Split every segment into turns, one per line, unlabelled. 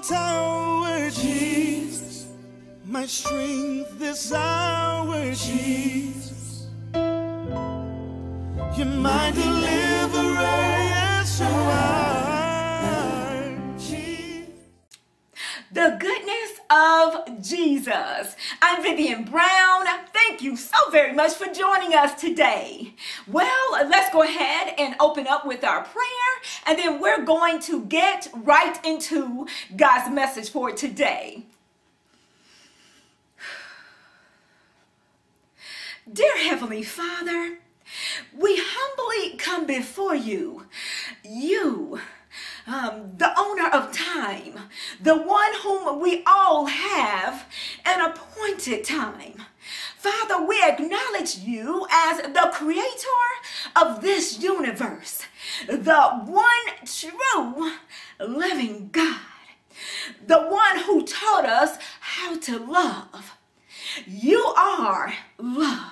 tower, Jesus. My strength this hour, Jesus. You're my deliverer, yes you are, Jesus.
The goodness of Jesus. I'm Vivian Brown. Thank you so very much for joining us today. Well, let's go ahead and open up with our prayer, and then we're going to get right into God's message for today. Dear Heavenly Father, we humbly come before you, the owner of time, the one whom we all have an appointed time. Father, we acknowledge you as the creator of this universe, the one true living God, the one who taught us how to love. You are love.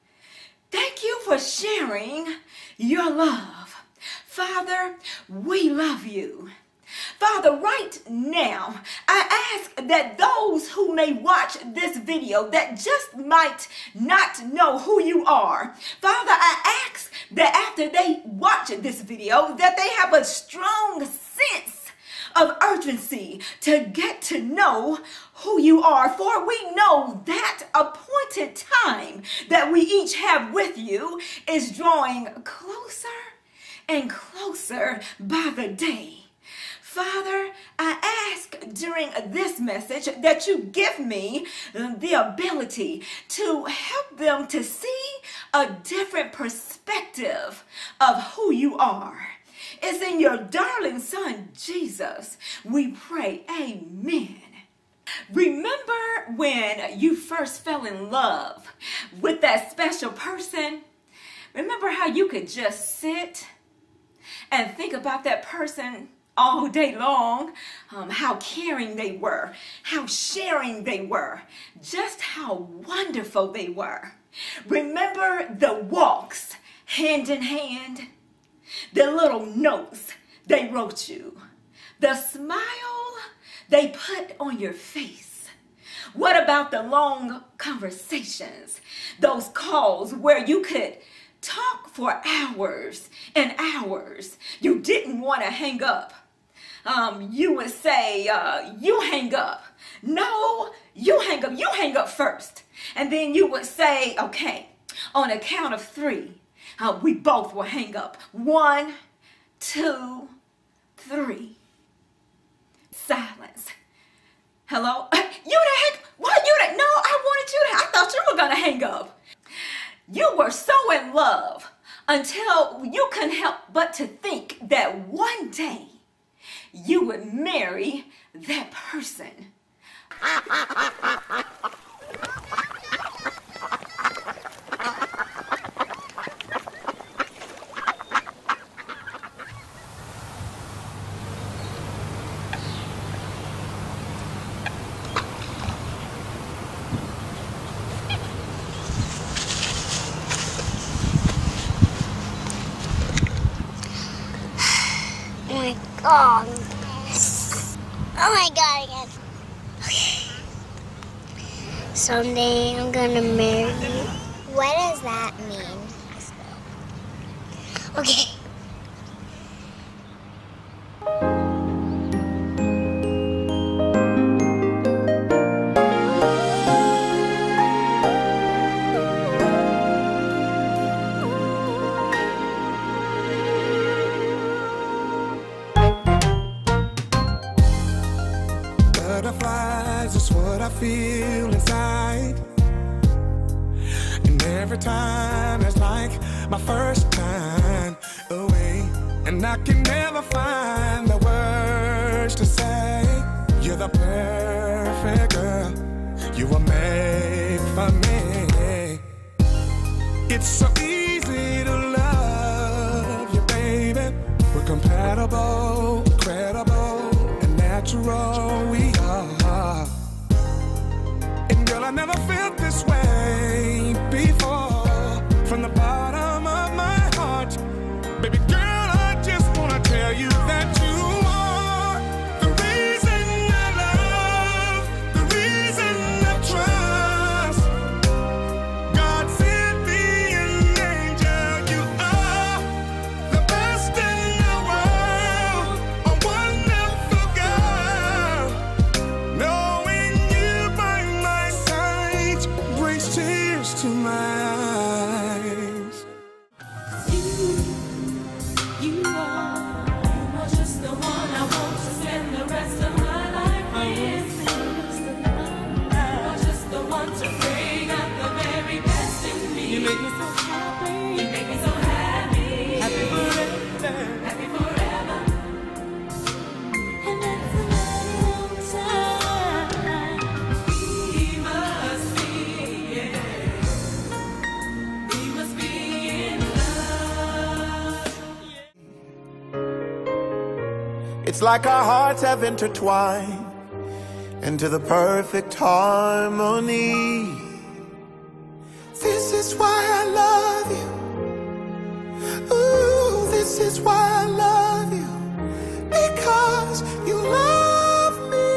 Thank you for sharing your love. Father, we love you. Father, right now, I ask that those who may watch this video that just might not know who you are, Father, I ask that after they watch this video, that they have a strong sense of urgency to get to know who you are, for we know that appointed time that we each have with you is drawing closer and closer by the day. Father, I ask during this message that you give me the ability to help them to see a different perspective of who you are. It's in your darling Son, Jesus, we pray. Amen. Remember when you first fell in love with that special person? Remember how you could just sit and think about that person all day long, how caring they were, how sharing they were, just how wonderful they were. Remember the walks hand in hand, the little notes they wrote you, the smile they put on your face. What about the long conversations, those calls where you could talk for hours and hours? You didn't want to hang up. You would say, you hang up. No, you hang up. You hang up first. And then you would say, okay, on a count of 3, we both will hang up. 1, 2, 3. Silence. Hello? You the heck? Why you the? No, I wanted you to. I thought you were going to hang up. You were so in love until you couldn't help but to think that one day you would marry that person.
Oh my God. Oh my God, again. Okay. Someday I'm gonna marry you. What does that mean? Okay.
Butterflies is what I feel inside, and every time it's like my first time away, and I can never find the words to say. You're the perfect girl, you were made for me. It's so easy to love you, baby. We're compatible, credible, and natural we are. And girl, I never felt this way before. From the bottom of my heart, baby girl, I just wanna tell you that you are the reason I It's like our hearts have intertwined into the perfect harmony. This is why I love you. Ooh, this is why I love you. Because you love me.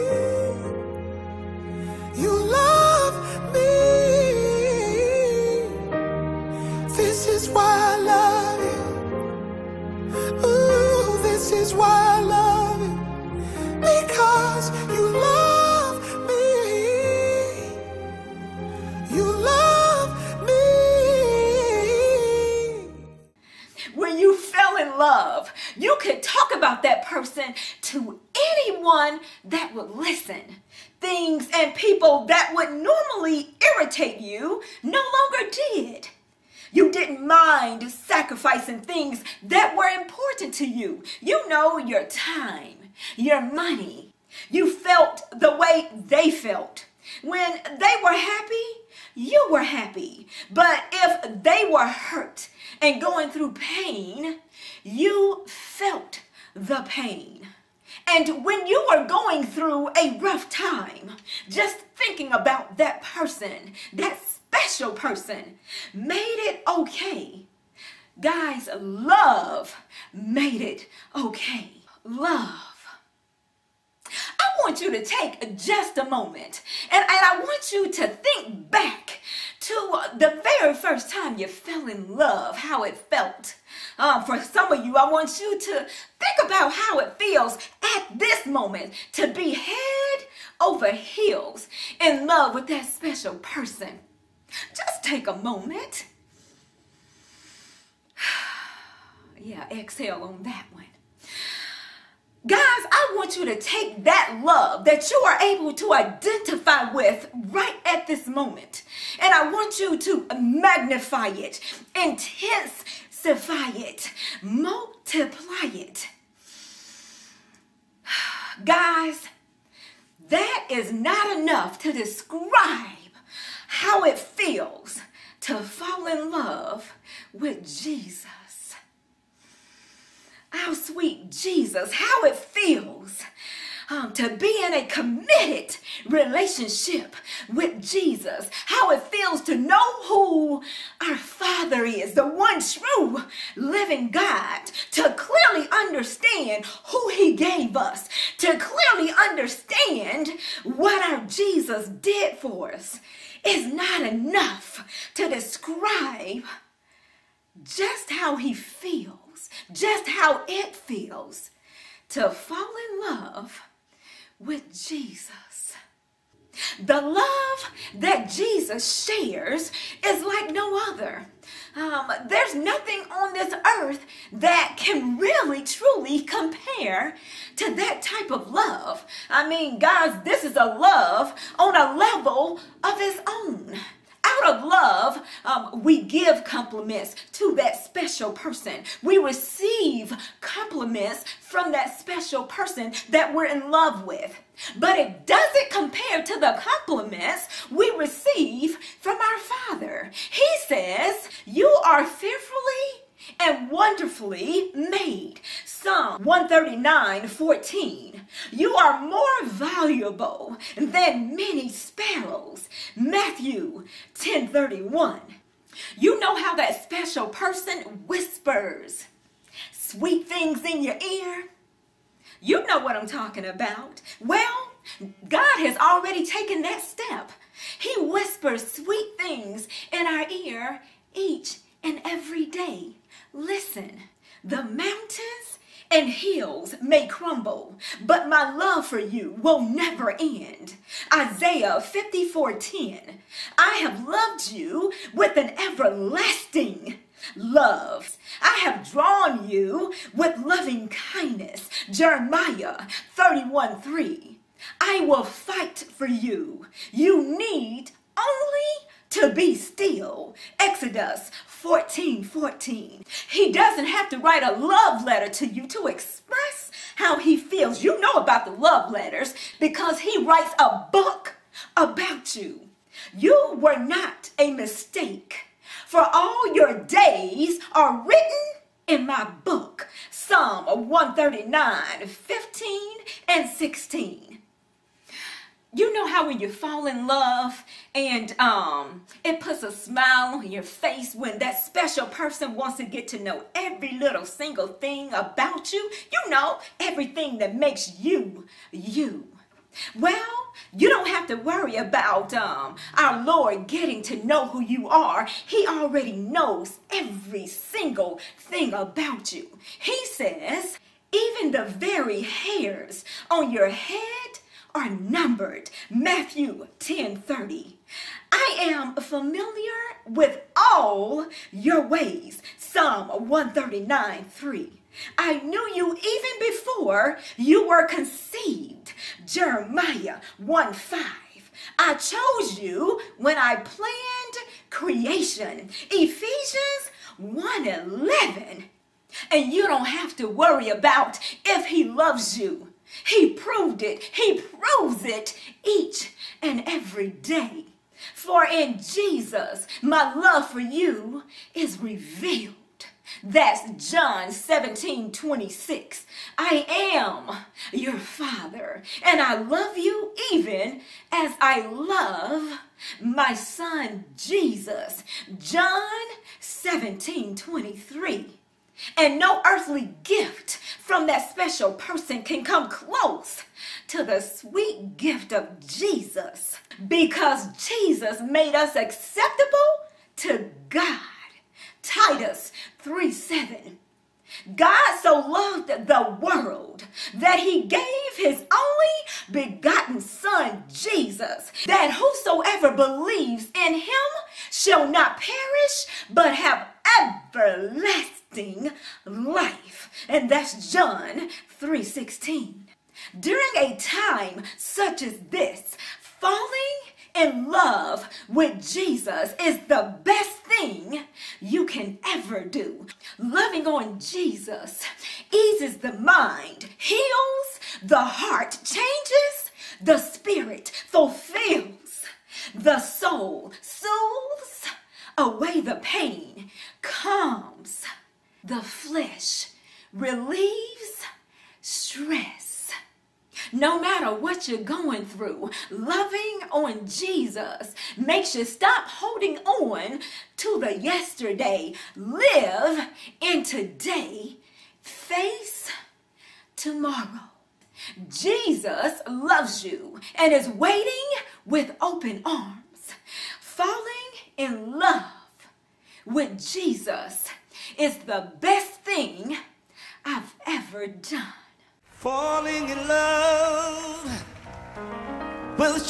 You love me. This is why I love you. Ooh, this is why I love you. Because you love me. You love me.
When you fell in love, you could talk about that person to anyone that would listen. Things and people that would normally irritate you no longer did. You didn't mind sacrificing things that were important to you. You know, your time, your money. You felt the way they felt. When they were happy, you were happy. But if they were hurt and going through pain, you felt the pain. And when you were going through a rough time, just thinking about that person, that special person, made it okay. Guys, love made it okay. Love. I want you to take just a moment and I want you to think back to the very first time you fell in love, how it felt. For some of you, I want you to think about how it feels at this moment to be head over heels in love with that special person. Just take a moment. Yeah, exhale on that one. Guys, I want you to take that love that you are able to identify with right at this moment. And I want you to magnify it, intensify it, multiply it. Guys, that is not enough to describe how it feels to fall in love with Jesus. Our sweet Jesus, how it feels to be in a committed relationship with Jesus. How it feels to know who our Father is, the one true living God. To clearly understand who He gave us. To clearly understand what our Jesus did for us is not enough to describe just how He feels, just how it feels to fall in love with Jesus. The love that Jesus shares is like no other. There's nothing on this earth that can really, truly compare to that type of love. I mean, guys, this is a love on a level of its own. Out of love, we give compliments to that special person. We receive compliments from that special person that we're in love with. But it doesn't compare to the compliments we receive from our Father. He says, you are fearfully and wonderfully made. Psalm 139:14. You are more valuable than many sparrows. Matthew 10:31. You know how that special person whispers sweet things in your ear? You know what I'm talking about. Well, God has already taken that step. He whispers sweet things in our ear each and every day. Listen, the mountains and hills may crumble, but my love for you will never end. Isaiah 54:10. I have loved you with an everlasting love. I have drawn you with loving kindness. Jeremiah 31:3. I will fight for you. You need only to be still. Exodus 14:14. He doesn't have to write a love letter to you to express how he feels. You know about the love letters because he writes a book about you. You were not a mistake, for all your days are written in my book. Psalm Psalm 139, 15 and 16. You know how when you fall in love and it puts a smile on your face when that special person wants to get to know every little single thing about you? You know, everything that makes you, you. Well, you don't have to worry about our Lord getting to know who you are. He already knows every single thing about you. He says, even the very hairs on your head are numbered. Matthew 10:30. I am familiar with all your ways. Psalm 139:3. I knew you even before you were conceived. Jeremiah 1:5. I chose you when I planned creation. Ephesians 1:11. And you don't have to worry about if he loves you. He proved it. He proves it each and every day. For in Jesus, my love for you is revealed. That's John 17:26. I am your Father, and I love you even as I love my son Jesus. John 17:23. And no earthly gift from that special person can come close to the sweet gift of Jesus, because Jesus made us acceptable to God. Titus 3:7. God so loved the world that he gave his only begotten son, Jesus, that whosoever believes in him shall not perish, but have everlasting life. And that's John 3:16. During a time such as this, falling in love with Jesus is the best thing you can ever do. Loving on Jesus eases the mind, heals the heart, changes the spirit, fulfills the soul, soothes away the pain, calms the flesh, relieves stress. No matter what you're going through, loving on Jesus makes you stop holding on to the yesterday. Live in today, face tomorrow. Jesus loves you and is waiting with open arms. Falling in love with Jesus is the best thing I've ever done.
Falling in love with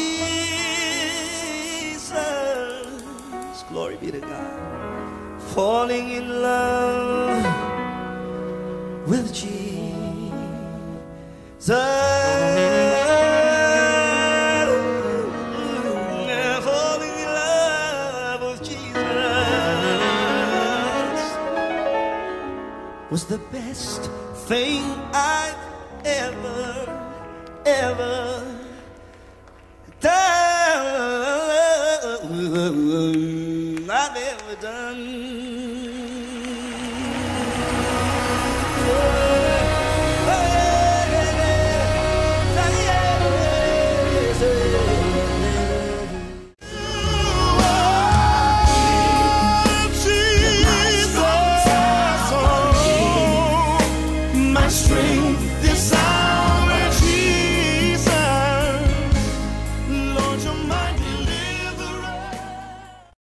Jesus. Glory be to God. Falling in love with Jesus. Falling in love with Jesus was the best thing I've ever done. I've ever done. My strength